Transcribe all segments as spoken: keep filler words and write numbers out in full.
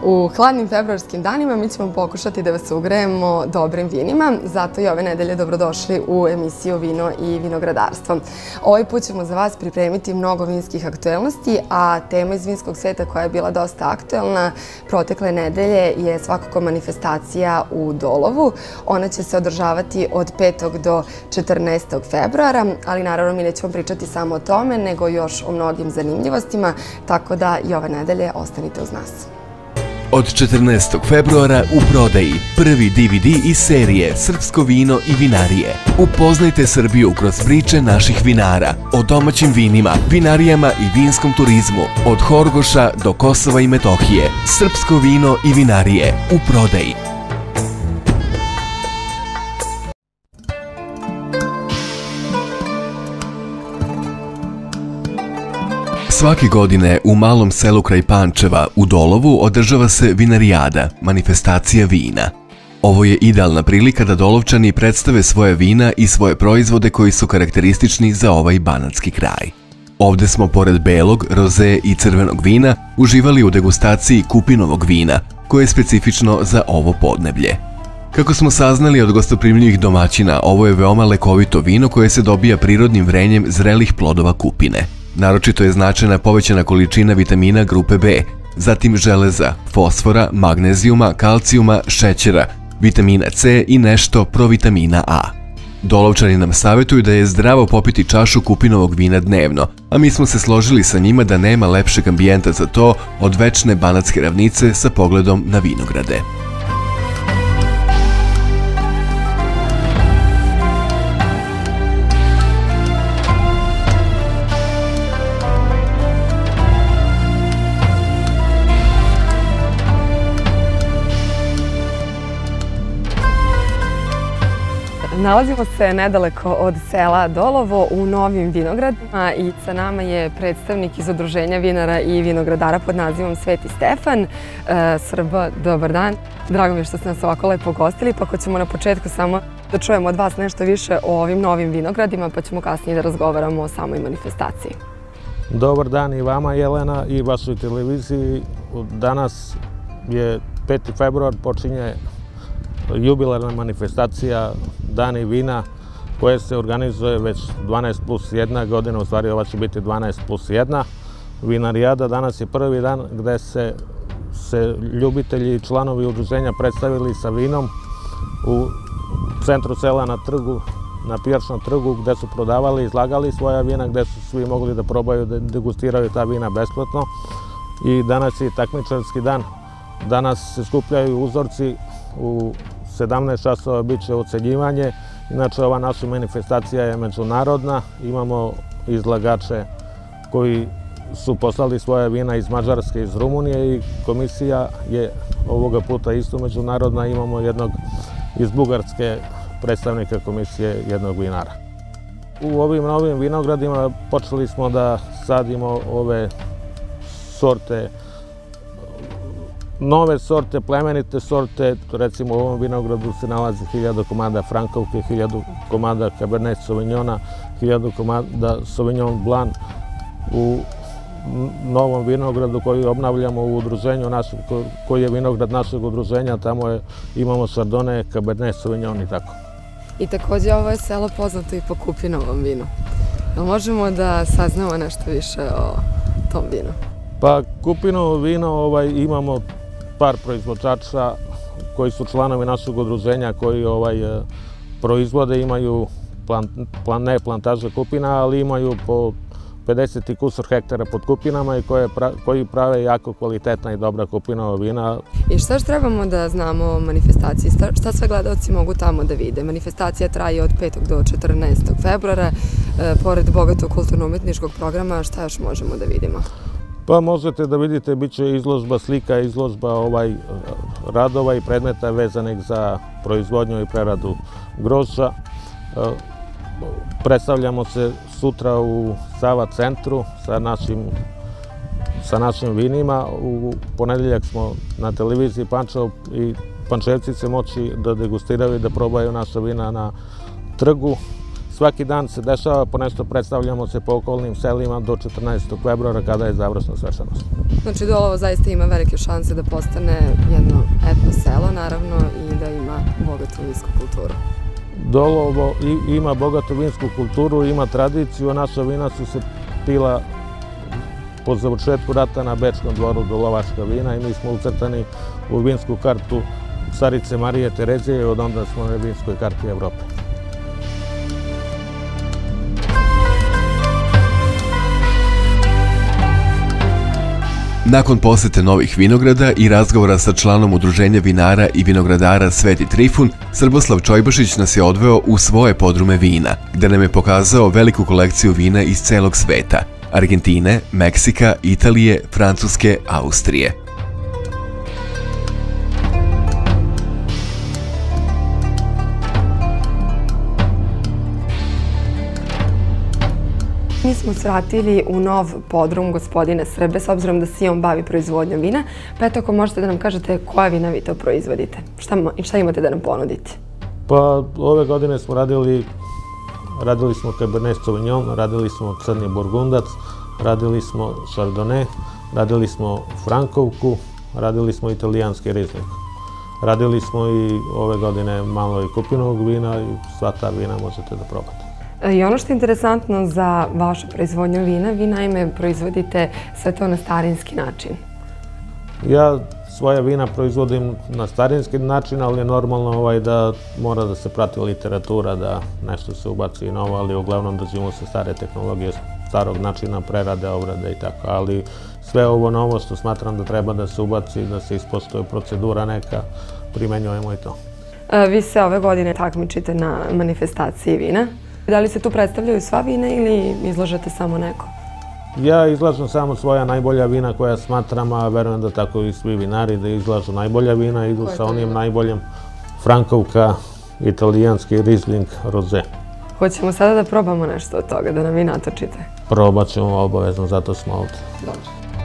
U hladnim februarskim danima mi ćemo pokušati da vas ugrejemo dobrim vinima, zato i ove nedelje dobrodošli u emisiju Vino i vinogradarstvo. Ovaj put ćemo za vas pripremiti mnogo vinskih aktuelnosti, a tema iz vinskog sveta koja je bila dosta aktuelna protekle nedelje je svakako manifestacija u Dolovu. Ona će se održavati od petog do četrnaestog februara, ali naravno mi nećemo pričati samo o tome, nego još o mnogim zanimljivostima, tako da i ove nedelje ostanite uz nas. Od četrnaestog februara u prodaji prvi D V D iz serije Srpsko vino i vinarije. Upoznajte Srbiju kroz priče naših vinara o domaćim vinima, vinarijama i vinskom turizmu, od Horgoša do Kosova i Metohije. Srpsko vino i vinarije u prodaji. Svake godine u malom selu kraj Pančeva u Dolovu održava se vinarijada, manifestacija vina. Ovo je idealna prilika da Dolovčani predstave svoje vina i svoje proizvode koji su karakteristični za ovaj banatski kraj. Ovde smo pored belog, roze i crvenog vina uživali u degustaciji kupinovog vina, koje je specifično za ovo podneblje. Kako smo saznali od gostoprimljivih domaćina, ovo je veoma lekovito vino koje se dobija prirodnim vrenjem zrelih plodova kupine. Naročito je značajna povećana količina vitamina grupe B, zatim železa, fosfora, magnezijuma, kalcijuma, šećera, vitamina C i nešto provitamina A. Dolovčani nam savjetuju da je zdravo popiti čašu kupinovog vina dnevno, a mi smo se složili sa njima da nema lepšeg ambijenta za to od večne banatske ravnice sa pogledom na vinograde. Nalazimo se nedaleko od sela Dolovo u Novim Vinogradima i sa nama je predstavnik iz Udruženja vinara i vinogradara pod nazivom Sveti Stefan. Srba, dobar dan. Drago mi je što ste nas ovako lepo gostili, pa ako ćemo na početku samo da čujemo od vas nešto više o ovim novim vinogradima, pa ćemo kasnije da razgovaramo o samoj manifestaciji. Dobar dan i vama, Jelena, i vašoj televiziji. Danas je peti februar, počinje jubilarna manifestacija Dani vina koja se organizuje već dvanaest plus jedna godina, u stvari ova će biti dvanaest plus jedna. Vinarijada danas je prvi dan gde se, se ljubitelji i članovi udruženja predstavili sa vinom u centru sela na trgu, na pijačnom trgu, gde su prodavali i izlagali svoja vina, gde su svi mogli da probaju, da degustiraju ta vina besplatno. I danas je takmičarski dan. Danas se skupljaju uzorci, u sedamnaest časova bit će ocenjivanje. Inače, ova naša manifestacija je međunarodna. Imamo izlagače koji su poslali svoje vina iz Mađarske, iz Rumunije i komisija je ovoga puta isto međunarodna. Imamo jednog iz Bugarske predstavnika komisije, jednog vinara. U ovim novim vinogradima počeli smo da sadimo ove sorte, nove sorte, plemenite sorte. Recimo u ovom vinogradu se nalazi hiljadu komada Frankovke, hiljadu komada Cabernet Sauvignona, hiljadu komada Sauvignon Blanc. U novom vinogradu koji obnavljamo u udruženju, koji je vinograd našeg udruženja, tamo je, imamo Chardonnay, Cabernet Sauvignon i tako. I također ovo je selo poznato i po kupinovom vinu. Jel možemo da saznamo nešto više o tom vinu? Pa kupinovo vino ovaj, imamo par proizvođača koji su članovi našeg udruženja koji ovaj, proizvode, imaju plan, plan, ne plantaže kupina, ali imaju po pedeset i kusur hektara pod kupinama i koje, koji prave jako kvalitetna i dobra kupinova vina. I šta još trebamo da znamo o manifestaciji? Šta sve gledalci mogu tamo da vide? Manifestacija traje od petog do četrnaestog februara. E, pored bogatog kulturno-umetničkog programa, šta još možemo da vidimo? Pa možete da vidite, bit će izložba slika, izložba ovaj, radova i predmeta vezanih za proizvodnju i preradu grožđa. Predstavljamo se sutra u Sava centru sa našim, sa našim vinima. U ponedeljak smo na televiziji Pančevo i Pančevci će moći da degustiraju i da probaju naša vina na trgu. svaki dan se dešava, ponešto predstavljamo se po okolnim selima do četrnaestog februara kada je završna svečanost. Znači Dolovo zaista ima velike šanse da postane jedno etno selo, naravno, i da ima bogatu vinsku kulturu. Dolovo ima bogatu vinsku kulturu, ima tradiciju, a naša vina su se pila po završetku rata na Bečkom dvoru Dolovačka vina i mi smo ucrtani u vinsku kartu Carice Marije Terezije i od onda smo na vinskoj karti Evrope. Nakon posete novih vinograda i razgovora sa članom Udruženja vinara i vinogradara Sveti Trifun, Srboslav Čojbašić nas je odveo u svoje podrume vina, gde nam je pokazao veliku kolekciju vina iz celog sveta – Argentine, Meksika, Italije, Francuske, Austrije. Mi smo svratili u nov podrum gospodina Srbe, s obzirom da se i on bavi proizvodnjom vina. Pa eto, ako možete da nam kažete koja vina vi to proizvodite i šta imate da nam ponudite? Pa ove godine smo radili, radili smo Cabernet Sauvignon, radili smo Crni Burgundac, radili smo Chardonnay, radili smo Frankovku, radili smo italijanski Riesling. Radili smo i ove godine malo i Kupinovog vina i sva ta vina možete da probate. I ono što je interesantno za vašu proizvodnju vina, vi naime proizvodite sve to na starinski način. Ja svoja vina proizvodim na starinski način, ali je normalno da mora da se prati literatura, da nešto se ubaci i novo, ali uglavnom držimo se stare tehnologije, starog načina prerade, obrade i tako. Ali sve ovo novo što smatram da treba da se ubaci, da se ispoštuje procedura neka, primenjujemo i to. Vi se ove godine takmičite na manifestaciji vina. Da li se tu predstavljaju sva vina ili izlažete samo neko? Ja izlažem samo svoja najbolja vina koja smatram, a verujem da tako i svi vinari da izlažu najbolja vina, idu sa onim najboljim Frankovka, italijanski Riesling, Rosé. Hoćemo sada da probamo nešto od toga, da nam vi natočite? Probat ćemo obavezno, zato smo ovdje. Dobro.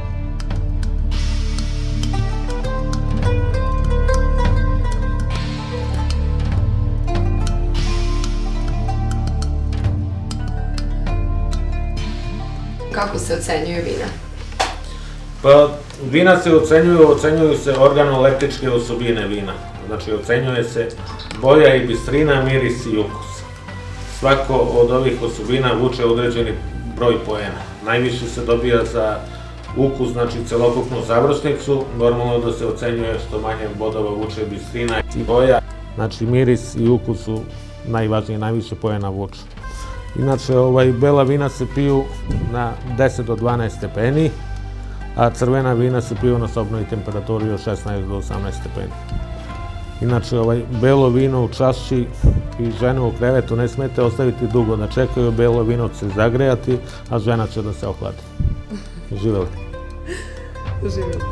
Kako se ocenjuju vina? Pa, vina se ocenjuju, ocenjuju se organoleptičke osobine vina. Znači, ocenjuje se boja i bistrina, miris i ukus. Svako od ovih osobina vuče određeni broj poena. Najviše se dobija za ukus, znači celokupnu završnicu. Normalno da se ocenjuje što manje bodova vuče bistrina i boja. Znači, miris i ukus su najvažniji, najviše poena vuče. Inače, bela vina se piju na deset do dvanaest stepeni, a crvena vina se piju na sobnoj temperaturi od šesnaest do osamnaest stepeni. Inače, belo vino u čaši i žene u krevetu ne smete ostaviti dugo da čekaju, belo vino će se zagrejati, a žena će da se ohladi. Živeli. Živeli.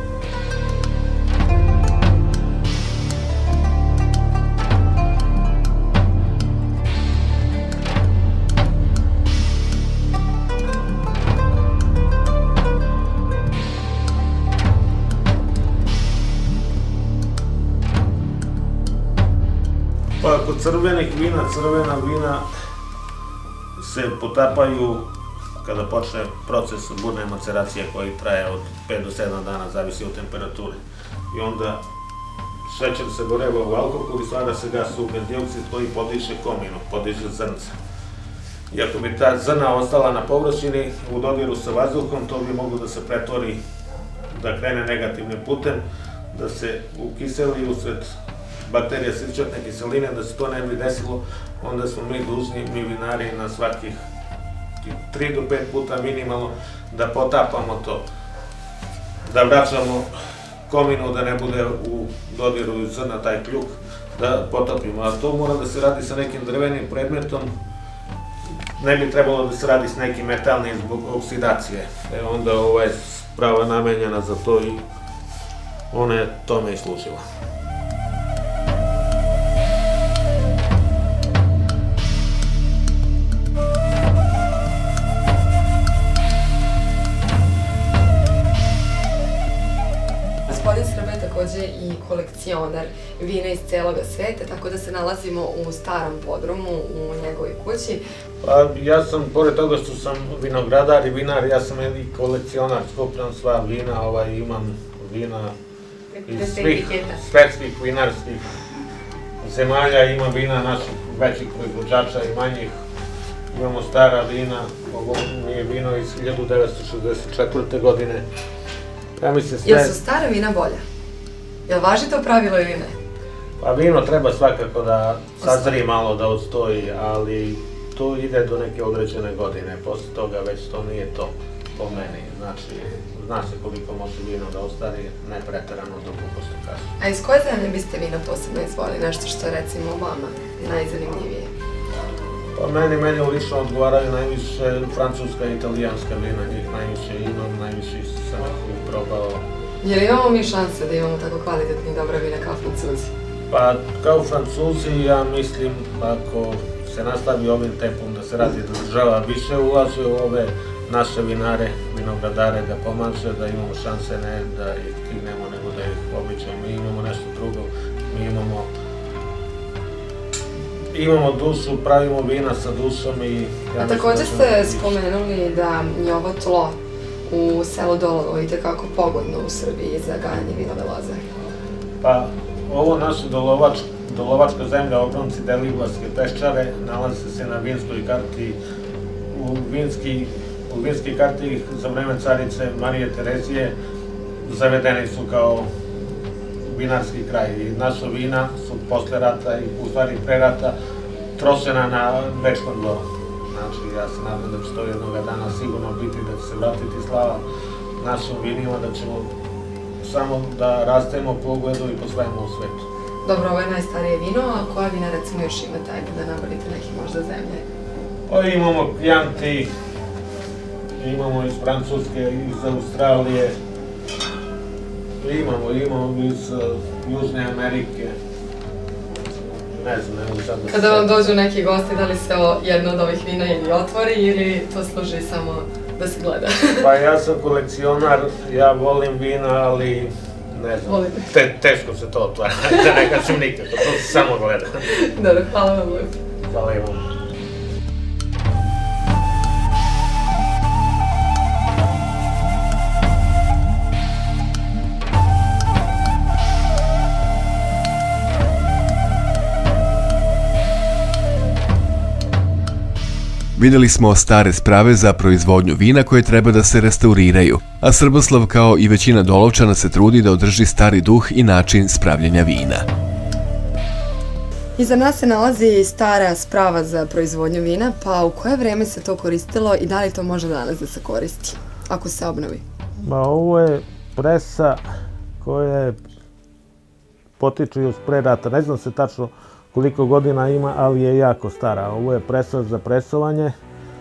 Pa kod crvenih vina, crvena vina se potapaju kada počne proces burne maceracije koji traje od pet do sedam dana, zavisi od temperature. I onda šećer se goreva u alkohol i stvara se gas ugljen dioksid koji podiže kominu, podiže zrnca. I ako bi ta zrna ostala na površini u dodiru sa vazduhom, to bi moglo da se pretvori, da krene negativnim putem, da se ukiseli usred bakterija sirćatne kiseline, da se to ne bi desilo, onda smo mi dužni, mi vinari, na svakih tri do pet puta minimalno da potapamo to, da vraćamo kominu, da ne bude u dodiru zrna taj kljuk, da potopimo. A to mora da se radi sa nekim drvenim predmetom, ne bi trebalo da se radi s nekim metalnim zbog oksidacije. Onda ova je sprava namenjena za to i ona je tome i služila. Gospodin Srba je takođe i kolekcionar kolekcionar vina iz celoga sveta, tako da se nalazimo u starom podrumu u njegovoj kući. Pa ja sam, pored toga što sam vinogradar i vinar, ja sam i kolekcionar, skupljam sva vina, ovaj, imam vina iz svih svetskih vinarskih zemalja, imam vina naših većih proizvođača i manjih. Imamo stara vina, ovo mi je vino iz hiljadu devetsto šezdeset četvrte. godine. Ja mislim sve... Jel su stara vina bolja? Jel važi to pravilo ili ne? Pa vino treba svakako da sazri malo, da odstoji, ali to ide do neke određene godine. Posle toga već to nije to po meni. Znači, zna se koliko može vino da ostari, ne preterano dugo posle kasu. A iz koje zemlje biste vino posebno izvoli? Nešto što je recimo vama najzanimljivije? Pa meni, meni lično odgovaraju najviše francuska i italijanska vina, njih najviše imam, najviše sam ih probao. Je li imamo mi šanse da imamo tako kvalitetni i dobra vina kao Francuzi? Pa kao Francuzi, ja mislim, ako se nastavi ovim tempom da se radi, da država više ulaže u ove naše vinare, vinogradare, da pomaže, da imamo šanse ne da ih kinemo, nego da ih običamo. Mi imamo nešto drugo, mi imamo imamo dušu, pravimo vina sa dušom i... A također ste spomenuli da je ovo tlo u selu Dolovo itekako pogodno u Srbiji za gajanje vinove loze. Pa, ovo naše dolovačka zemlja, obronci Deliblatske peščare, nalazi se na vinskoj karti, u vinski karti za vreme carice Marije Terezije zavedeni su kao vinarski kraj i naša vina su posle rata i u stvari pre rata trošena na Bečkom dvoru. Znači, ja se nadam da će to jednog dana sigurno biti, da će se vratiti slava našim vinima, da ćemo samo da rastemo po ugledu i po svemu u svetu. Dobro, ovo je najstarije vino, a koja vina recimo još imate, ajde da nabrojite neke možda zemlje? Pa imamo Chianti, imamo iz Francuske, iz Australije, imamo, imamo iz Južne Amerike. Ne znam, ne mogu sad da se... Kada vam dođu neki gosti, da li se jedno od ovih vina ili otvori ili to služi samo da se gleda? Pa ja sam kolekcionar, ja volim vina, ali ne znam, teško se to otvara, da ne kažem nikako, to se samo gleda. Dobro, hvala vam lepo. Hvala i vam. Videli smo stare sprave za proizvodnju vina koje treba da se restauriraju, a Srboslav kao i većina Dolovčana se trudi da održi stari duh i način spravljanja vina. Iza nas se nalazi stara sprava za proizvodnju vina, pa u koje vreme se to koristilo i da li to može danas da se koristi, ako se obnovi? Ovo je presa koja potiče još pre rata, ne znam se tačno koliko godina ima, ali je jako stara. Ovo je presa za presovanje,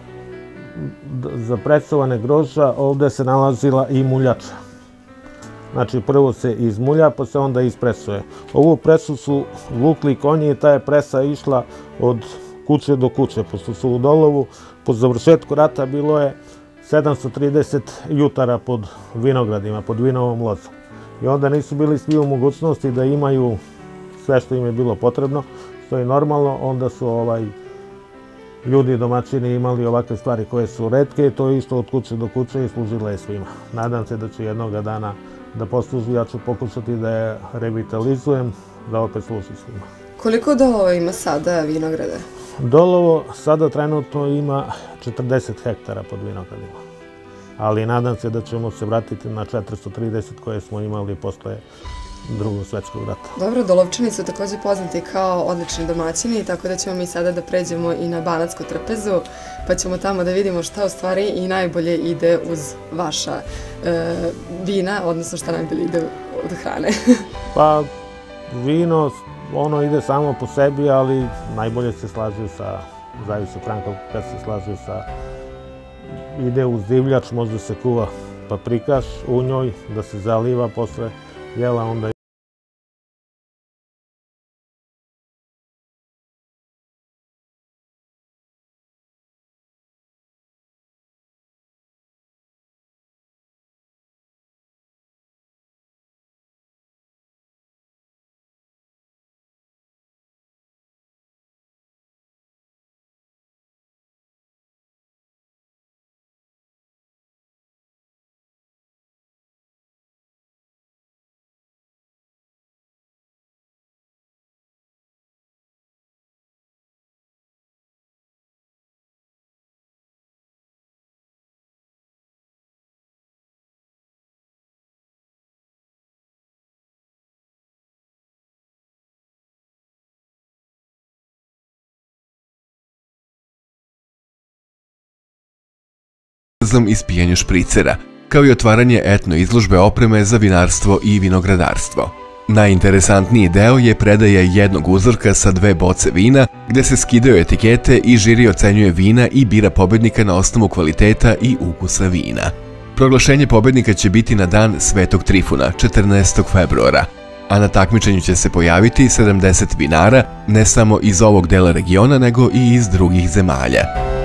za presovane grožđa, ovde se nalazila i muljača. Znači, prvo se izmulja, pa se onda ispresuje. Ovu presu su vukli konji i ta je presa išla od kuće do kuće, pošto su u Dolovu, po završetku rata bilo je sedamsto trideset jutara pod vinogradima, pod vinovom lozom. I onda nisu bili svi u mogućnosti da imaju sve što im je bilo potrebno, što je normalno, onda su ovaj, ljudi domaćini imali ovakve stvari koje su retke i to je išlo od kuće do kuće i služilo je svima. Nadam se da će jednog dana da posluži, ja ću pokušati da je revitalizujem, da opet služi svima. Koliko Dolovo ima sada vinograda? Dolovo sada trenutno ima četrdeset hektara pod vinogradima, ali nadam se da ćemo se vratiti na četiristo trideset koje smo imali posle Drugog svetskog rata. Dobro, Dolovčani su također poznati kao odlični domaćini, tako da ćemo mi sada da pređemo i na Banatsku trpezu, pa ćemo tamo da vidimo šta u stvari i najbolje ide uz vaša vina, odnosno šta najbolje ide od hrane. Pa, vino, ono ide samo po sebi, ali najbolje se slaže sa, zavisi od Franka, kad se slaže sa, ide uz divljač, možda se kuva paprikaš u njoj, da se zaliva posle jela, onda ulazom i spijanju špricera, kao i otvaranje etno izložbe opreme za vinarstvo i vinogradarstvo. Najinteresantniji deo je predaja jednog uzorka sa dve boce vina, gde se skidaju etikete i žiri ocenjuje vina i bira pobednika na osnovu kvaliteta i ukusa vina. Proglašenje pobednika će biti na dan Svetog Trifuna, četrnaestog februara, a na takmičenju će se pojaviti sedamdeset vinara, ne samo iz ovog dela regiona, nego i iz drugih zemalja.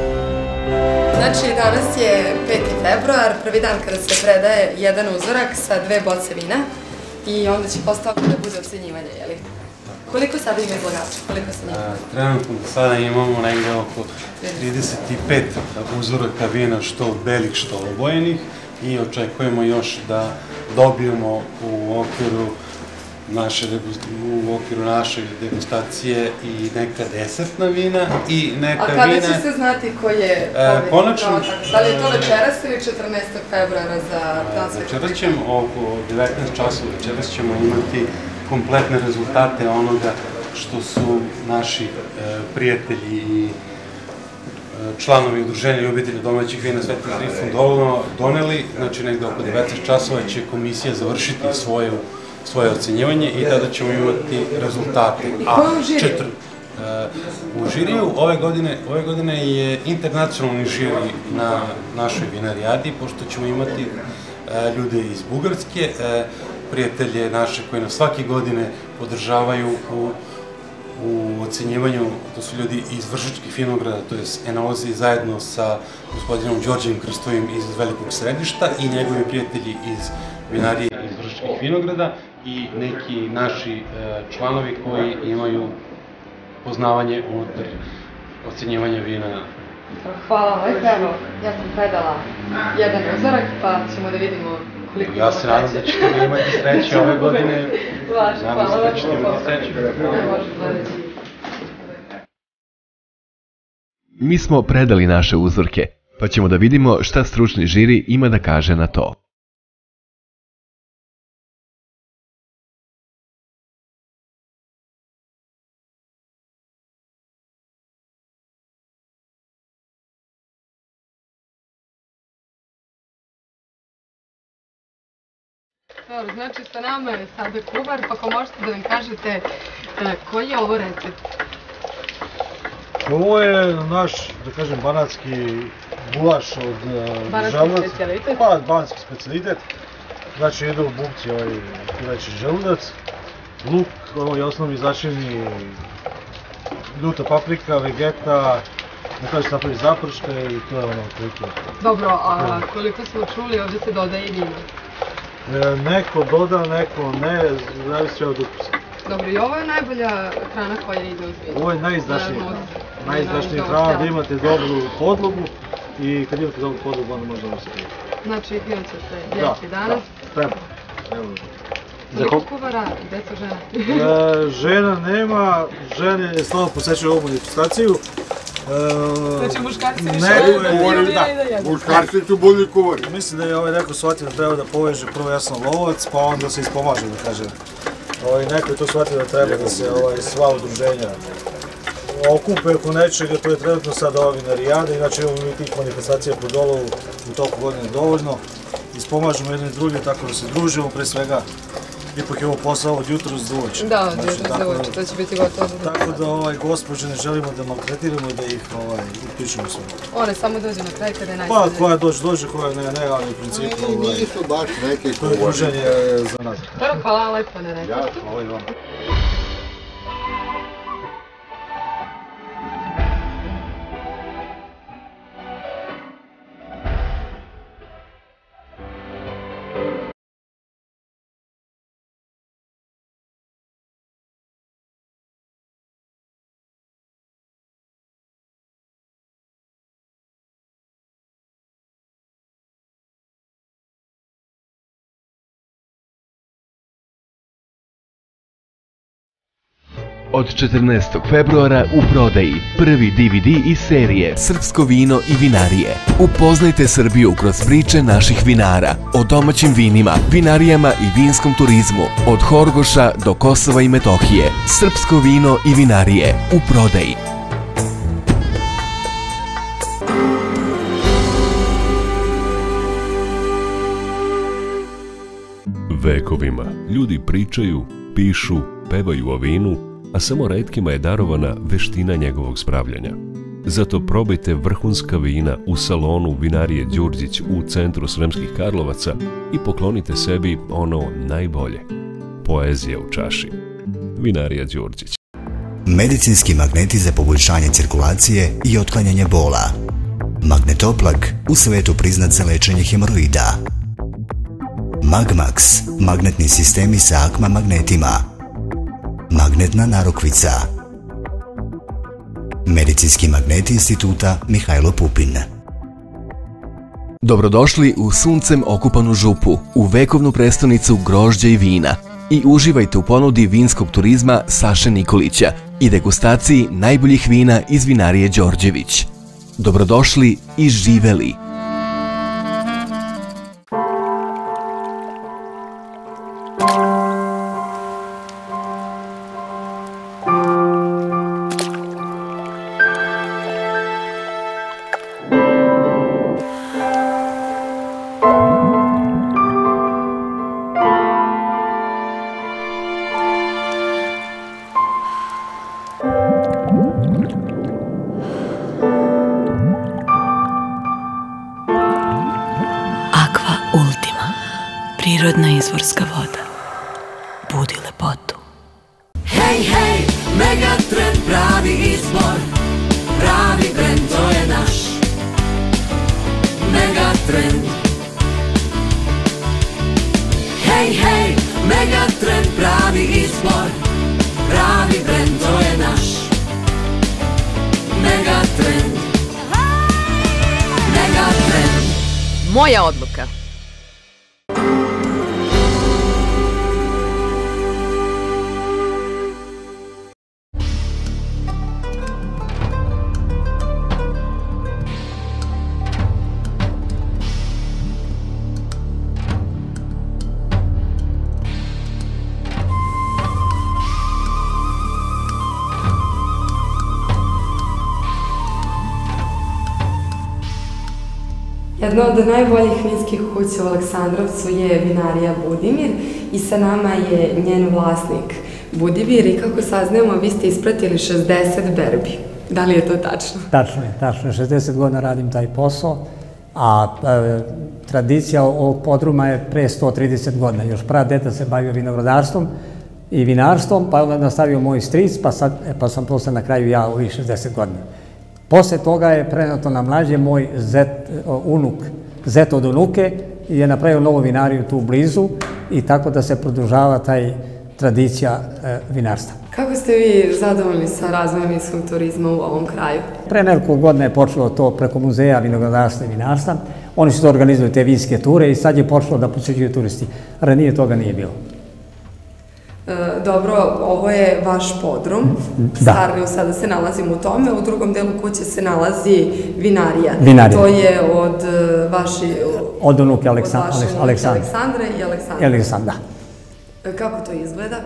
Znači, danas je peti februar, prvi dan kada se predaje jedan uzorak sa dve boce vina i onda će posle toga da bude ocenjivanje, jeli? Koliko sada ima izlagača? Koliko se njih? Trenutno sada imamo negde oko trideset pet uzoraka vina, što belih, što obojenih, i očekujemo još da dobijemo u okviru naše, u okviru naše degustacije i neka desertna vina i neka vina... A kada će se znati ko je pobednik? Konačno... Da li je to večeras ili četrnaestog februara za dan Svetog? Večeras ćemo, oko devetnaest časova večeras ćemo imati kompletne rezultate onoga što su naši prijatelji i članovi udruženja ljubitelja domaćih vina Sveti Trifun doneli. Znači, negde oko devetnaest časova će komisija završiti svoje ocenjivanje i tada ćemo imati rezultate. I ko je u žiriju? U žiriju ove godine, ove godine je internacionalni žiri na našoj vinarijadi, pošto ćemo imati ljude iz Bugarske, prijatelje naše koji nas svake godine podržavaju u u ocenjivanju. To su ljudi iz Vršačkih vinograda, to je Enozi, zajedno sa gospodinom Đorđem Krstovim iz Velikog Središta i njegovi prijatelji iz vinarije iz Vršačkih vinograda i neki naši članovi koji imaju poznavanje unutar ocenjivanja vina. Hvala lepo, evo, ja sam predala jedan uzorak, pa ćemo da vidimo koliko imamo sreće. Ja se nadam da ćete vi imati sreće ove godine. Nadam se da ćete imati sreće. Mi smo predali naše uzorke, pa ćemo da vidimo šta stručni žiri ima da kaže na to. Dobro, znači sa nama je sada kuvar, pa ako možete da nam kažete koji je ovo recept? Ovo je naš, da kažem, banatski gulaš od želudaca. Banatski specijalitet? Pa, banatski specijalitet. Znači, ide u bubci ovaj pileći želudac, luk, ovo je osnovni začini, ljuta paprika, vegeta, na kraju se napravi zaprška i to je ono koliko. Dobro, a koliko smo čuli, ovdje se dodaje i vino. Neko doda, neko ne, zavisi od ukusa. Dobro, i ovo je najbolja hrana koja ide uz vino? Ovo je najizdašnija. Najizdašnija hrana, da imate dobru podlogu i kad imate dobru podlogu, onda možda ovo se pije. Znači, vino će se jesti danas? Da, treba. Koliko kuvara, gde su žene? Žena nema, žene slabo posećaju ovu manifestaciju. Znači, muškarci više vole da piju vina i da jedu. Muškarci su bolji kuvari. Mislim da je ovaj neko shvatio da treba da poveže, prvo ja sam lovac, pa onda se ispomaže, da kažem. Neko je to shvatio da treba da se sva udruženja okupe oko nečega, to je trenutno sad ova vinarijada, inače imamo mi tih manifestacija po Dolovu u toku godine dovoljno. Ispomažemo jedni drugi tako da se družimo, pre svega. Ipak je ovo posao od jutra za uveče. Da, od jutra za uveče, to će biti gotovo. Tako da gospođe ne želimo da maltretiramo i da ih upišemo sve. One samo dođe na kraj kada je najsrednje. Pa, koja dođe, dođe, koja ne, ne, ali u principu... Nisu baš neke to je druženje za nas. Dobro, hvala lepo na receptu. Hvala i vama. Od četrnaestog februara u prodaji prvi D V D iz serije Srpsko vino i vinarije. Upoznajte Srbiju kroz priče naših vinara, o domaćim vinima, vinarijama i vinskom turizmu, od Horgoša do Kosova i Metohije. Srpsko vino i vinarije u prodaji. Vekovima ljudi pričaju, pišu, pevaju o vinu, a samo retkima je darovana veština njegovog spravljanja. Zato probajte vrhunska vina u salonu Vinarije Đurđić u centru Sremskih Karlovaca i poklonite sebi ono najbolje. Poezija u čaši. Vinarija Đurđić. Medicinski magneti za poboljšanje cirkulacije i otklanjanje bola. Magnetoplak, u svetu priznat za lečenje hemoroida. Magmax, magnetni sistemi sa Akma magnetima. Magnetna narukvica. Medicinski magneti Instituta Mihajlo Pupin. Dobrodošli u suncem okupanu župu, u vekovnu prestonicu grožđa i vina i uživajte u ponudi vinskog turizma Saše Nikolića i degustaciji najboljih vina iz vinarije Đorđević. Dobrodošli i živeli! Prirodna izvorska voda. Budi lepotu. Hej, hej, Megatrend, pravi izbor, pravi brend, to je naš Megatrend. Hej, hej, Megatrend, pravi izbor, pravi brend, to je naš Megatrend. Megatrend. Moja odluka. Jedna od najboljih vinskih kuća u Aleksandrovcu je vinarija Budimir i sa nama je njen vlasnik Budimir i kako saznajemo vi ste ispratili šezdeset berbi. Da li je to tačno? Tačno je, tačno je. šezdeset godina radim taj posao, a e, tradicija ovog podruma je pre sto trideset godina. Još pradeda se bavio vinogradarstvom i vinarstvom, pa je onda nastavio moj stric, pa, sad, pa sam posle na kraju ja ovih šezdeset godina. Posle toga je prenato na mlađe moj zet, unuk, zet od unuke i je napravio novu vinariju tu blizu i tako da se produžava taj tradicija e, vinarstva. Kako ste vi zadovoljni sa razvojem vinskog turizma u ovom kraju? Pre nekoliko godina je počelo to preko muzeja vinogradarstva i vinarstva. Oni su to organizuju te vinske ture i sad je počelo da posećuju turisti. Ranije toga nije bilo. Dobro, ovo je vaš podrum, Starniju sada se nalazimo u tome, u drugom delu kuće se nalazi vinarija. Vinarija. To je od vaši... Od unuke Aleksandre i Aleksandra. Aleksandra. Kako to izgleda?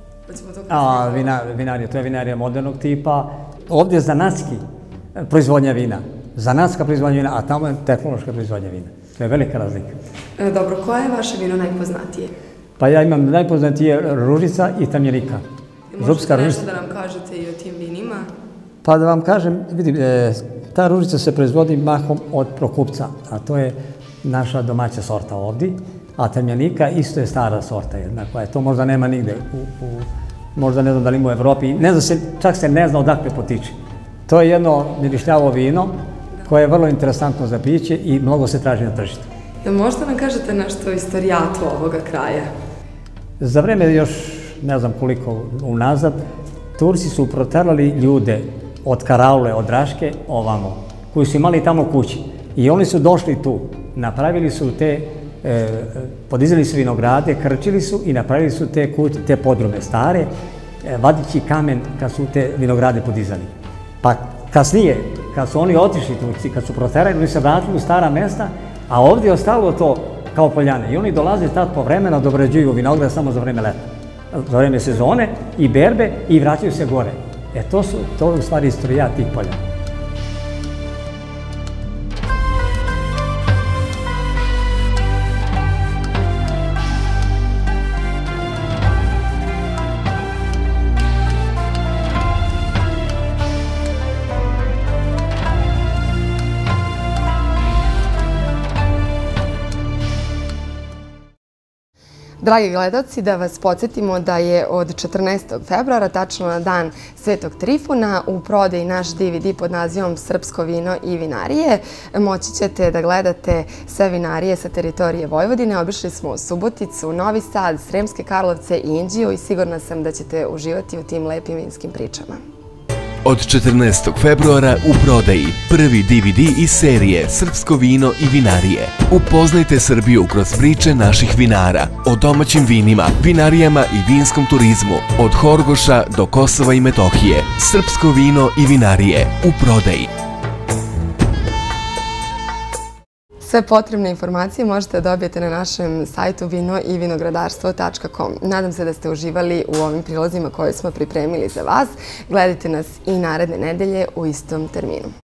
A, vina, vinarija, to je vinarija modernog tipa. Ovdje je zanatski proizvodnja vina, zanatska proizvodnja vina, a tamo je tehnološka proizvodnja vina. To je velika razlika. Dobro, koje je vaše vino najpoznatije? Pa ja imam najpoznatije Ružica i Tamjenika. Možete nešto da nam kažete i o tim vinima? Pa da vam kažem, vidim, e, ta Ružica se proizvodi mahom od Prokupca, a to je naša domaća sorta ovdje, a Tamjenika isto je stara sorta jedna, koja to možda nema nigde, u, u, možda ne znam da li ima u Evropi, ne zna se, čak se ne zna odakle potiče. To je jedno mirišljavo vino koje je vrlo interesantno za piće i mnogo se traži na tržištu. Da možete nam kažete nešto o istorijatu ovoga kraja? Za vreme još, ne znam koliko unazad, Turci su proterali ljude od Karaule, od Raške, ovamo, koji su imali tamo kući. I oni su došli tu, napravili su te, e, podizali su vinograde, krčili su i napravili su te kuće, te podrume stare, e, vadići kamen kad su te vinograde podizali. Pa kasnije, kad su oni otišli Turci, kad su proterali, oni se vratili u stara mesta, a ovdje je ostalo to kao poljane. I oni dolaze tad po vremena da obrađuju vinograd samo za vreme leta, za vreme sezone i berbe i vraćaju se gore. E to su, to je u stvari istorija tih poljana. Dragi gledalci, da vas podsjetimo da je od četrnaestog februara, tačno na dan Svetog Trifuna, u prodaji naš D V D pod nazivom Srpsko vino i vinarije. Moći ćete da gledate sve vinarije sa teritorije Vojvodine. Obišli smo Suboticu, Novi Sad, Sremske Karlovce i Inđiju i sigurna sam da ćete uživati u tim lepim vinskim pričama. Od četrnaestog februara u prodaji prvi D V D iz serije Srpsko vino i vinarije. Upoznajte Srbiju kroz priče naših vinara, o domaćim vinima, vinarijama i vinskom turizmu, od Horgoša do Kosova i Metohije. Srpsko vino i vinarije u prodaji. Sve potrebne informacije možete da dobijete na našem sajtu vino i vinogradarstvo tačka com. Nadam se da ste uživali u ovim prilozima koje smo pripremili za vas. Gledajte nas i naredne nedelje u istom terminu.